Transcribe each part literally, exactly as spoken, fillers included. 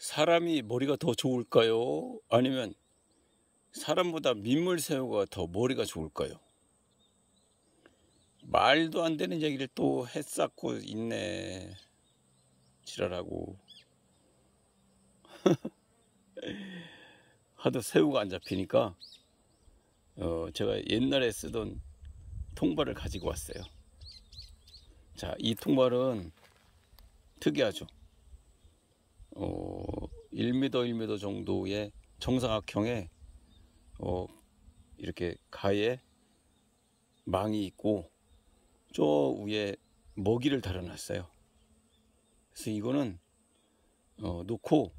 사람이 머리가 더 좋을까요? 아니면 사람보다 민물새우가 더 머리가 좋을까요? 말도 안 되는 얘기를 또 해쌓고 있네. 지랄하고. 하도 새우가 안 잡히니까 어, 제가 옛날에 쓰던 통발을 가지고 왔어요. 자, 이 통발은 특이하죠. 어, 일 미터 일 미터 정도의 정사각형의 어, 이렇게 가에 망이 있고 저 위에 먹이를 달아놨어요. 그래서 이거는 어, 놓고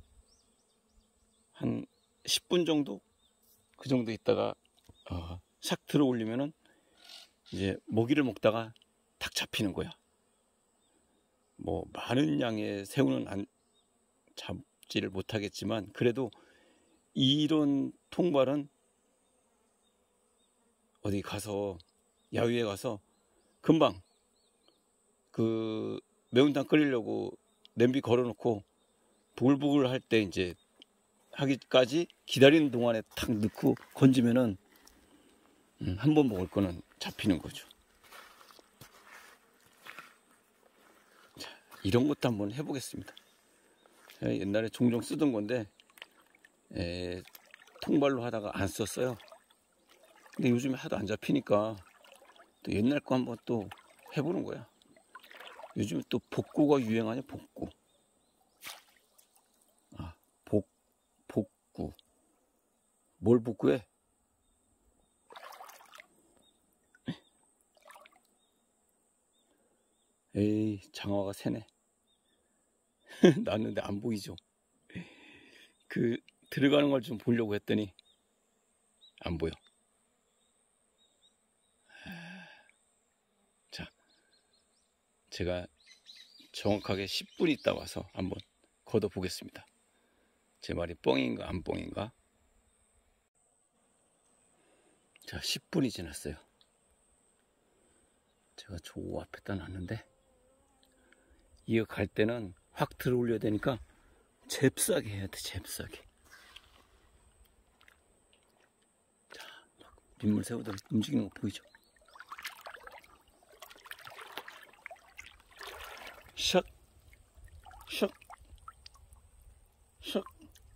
한 십 분 정도 그 정도 있다가 어, 샥 들어 올리면은 이제 먹이를 먹다가 탁 잡히는 거야. 뭐 많은 양의 새우는 안 잡지를 못하겠지만 그래도 이런 통발은 어디 가서 야외에 가서 금방 그 매운탕 끓이려고 냄비 걸어놓고 부글부글 할 때 이제 하기까지 기다리는 동안에 탁 넣고 건지면은 음, 한 번 먹을 거는 잡히는 거죠. 자, 이런 것도 한번 해보겠습니다. 옛날에 종종 쓰던 건데 에, 통발로 하다가 안 썼어요. 근데 요즘에 하도 안 잡히니까 또 옛날 거 한번 또 해보는 거야. 요즘에 또 복구가 유행하냐, 복구. 아, 복, 복구. 뭘 복구해? 에이, 장화가 새네. 났는데 안 보이죠? 그, 들어가는 걸 좀 보려고 했더니 안 보여. 자, 제가 정확하게 십 분 있다 와서 한번 걷어 보겠습니다. 제 말이 뻥인가 안 뻥인가? 자, 십 분이 지났어요. 제가 저 앞에다 놨는데 이거 갈 때는 확 들어 올려야 되니까 잽싸게 해야 돼, 잽싸게. 자, 민물새우들 움직이는 거 보이죠? 샥, 샥, 샥.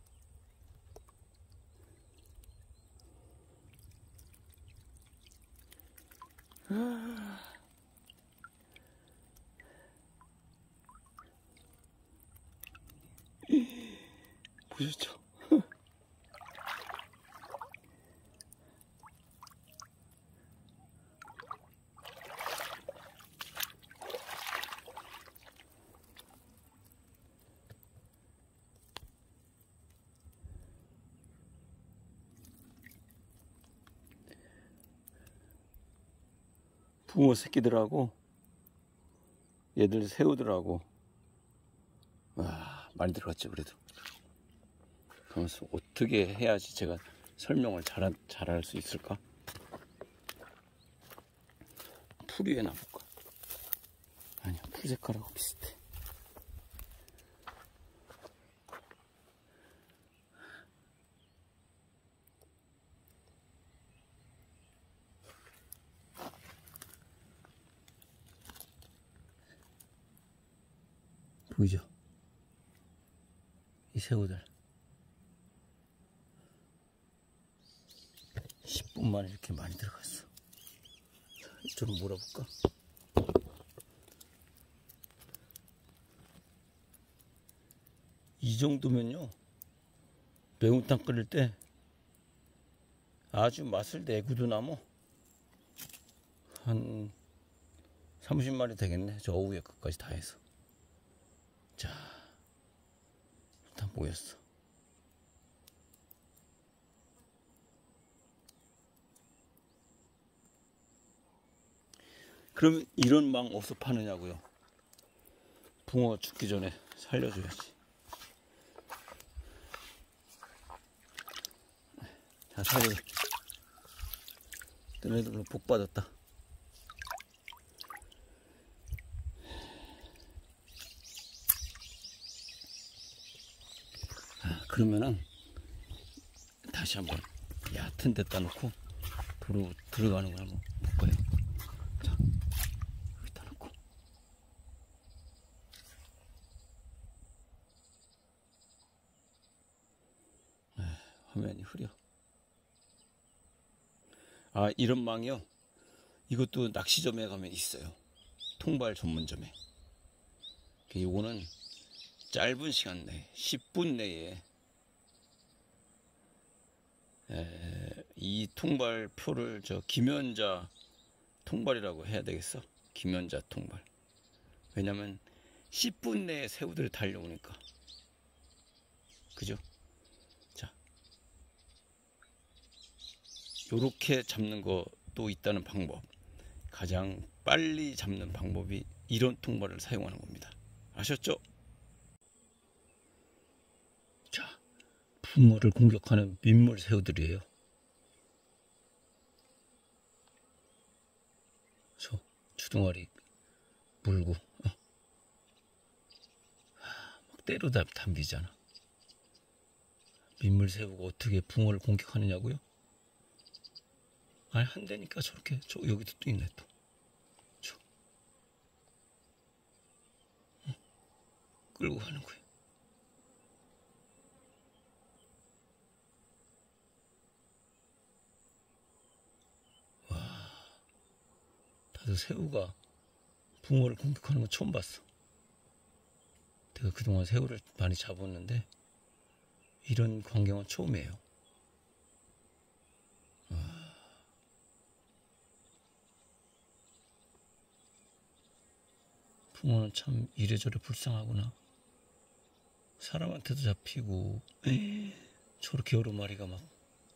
아. 보셨죠? 붕어 새끼들하고 얘들 새우들하고 와, 많이 들어갔죠. 그래도 그러면서 어떻게 해야지 제가 설명을 잘, 잘할 수 있을까? 풀 위에 놔볼까? 아니야, 풀 색깔하고 비슷해. 보이죠? 이 새우들 십 분 만에 이렇게 많이 들어갔어. 이쪽으로 몰아볼까? 이 정도면요 매운탕 끓일 때 아주 맛을 내고도 남어. 한 삼십 마리 되겠네. 저 위에 끝까지 다 해서. 자, 다 모였어. 그러면 이런 망 어디서 파느냐고요? 붕어 죽기 전에 살려줘야지. 자, 살려줘. 너네들로 복 받았다. 그러면은 다시 한번 얕은 데다 놓고 도로 들어가는 걸 한번 볼 거예요. 자, 여기다 놓고. 아, 화면이 흐려. 아, 이런 망이요. 이것도 낚시점에 가면 있어요. 통발 전문점에. 요거는 짧은 시간 내에, 십 분 내에 에, 이 통발 표를 저 김연자 통발이라고 해야 되겠어. 김연자 통발. 왜냐면 십 분 내에 새우들이 달려오니까. 그죠? 자, 요렇게 잡는 것도 있다는 방법. 가장 빨리 잡는 방법이 이런 통발을 사용하는 겁니다. 아셨죠? 자, 붕어를 공격하는 민물 새우들이에요. 저 주둥아리 물고 어. 막 때로 담비잖아. 민물 새우가 어떻게 붕어를 공격하느냐고요? 아니, 한 대니까 저렇게. 저 여기도 또 있네 또. 저 어. 끌고 가는 거예요. 다들 새우가 붕어를 공격하는 거 처음 봤어. 내가 그동안 새우를 많이 잡았는데 이런 광경은 처음이에요. 와. 붕어는 참 이래저래 불쌍하구나. 사람한테도 잡히고. 에이, 저렇게 여러 마리가 막.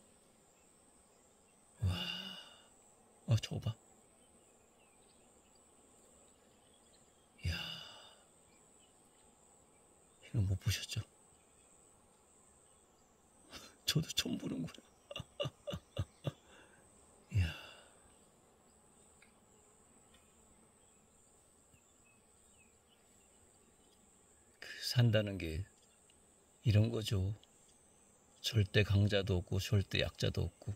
와, 어, 저거 봐. 이야, 이거 못 보셨죠? 저도 처음 보는 거야. 이야. 그 산다는 게 이런 거죠. 절대 강자도 없고 절대 약자도 없고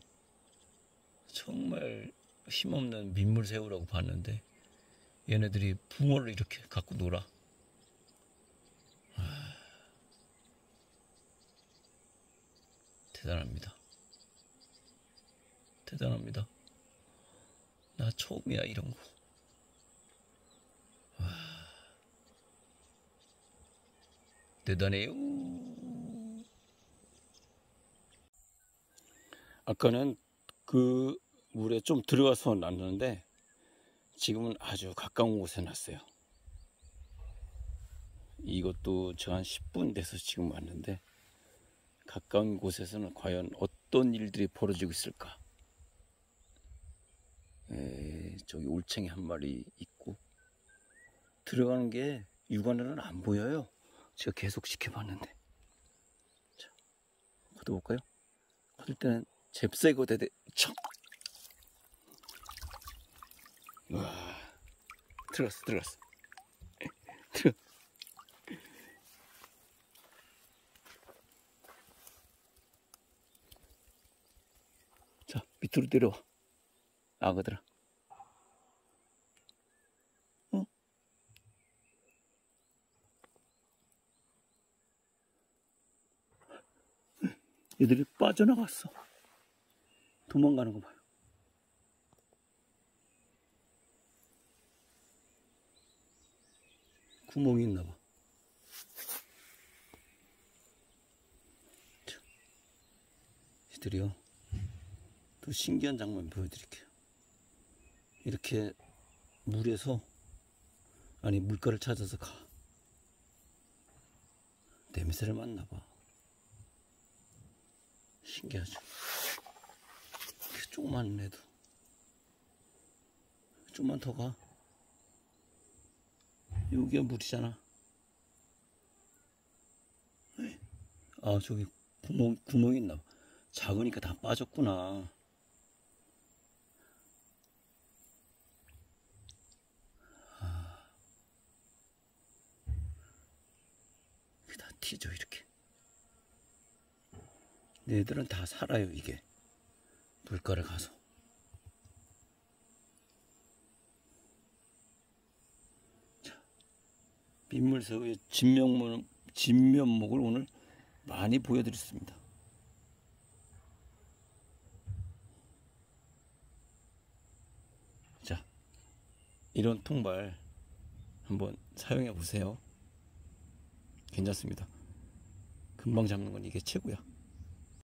정말 힘없는 민물새우라고 봤는데 얘네들이 붕어를 이렇게 갖고 놀아. 아, 대단합니다. 대단합니다. 나 처음이야 이런 거. 와, 대단해요. 아까는 그 물에 좀 들어가서 놨는데 지금은 아주 가까운 곳에 놨어요. 이것도 저 한 십 분 돼서 지금 왔는데 가까운 곳에서는 과연 어떤 일들이 벌어지고 있을까? 에, 저기 올챙이 한 마리 있고 들어가는 게 육안으로는 안 보여요. 제가 계속 지켜봤는데. 자, 걷어볼까요? 걷을 때는 잽싸고 대대 척. 와, 들어갔어, 들어갔어. 들어. 자, 밑으로 내려와. 악어들아. 어? 얘들이 빠져나갔어. 도망가는 거 봐요. 구멍이 있나 봐. 얘들이요. 또 신기한 장면 보여드릴게요. 이렇게 물에서, 아니 물가를 찾아서 가. 냄새를 맡나 봐. 신기하죠. 이렇게 조그만 애도 좀만 더 가. 여기가 물이잖아. 아, 저기 구멍, 구멍이 있나 봐. 작으니까 다 빠졌구나. 아, 이게 다 튀죠, 이렇게. 얘들은 다 살아요. 이게 물가를 가서. 자, 민물새우의 진면목, 진면목을 오늘 많이 보여드렸습니다. 자, 이런 통발 한번 사용해 보세요. 괜찮습니다. 금방 잡는 건 이게 최고야.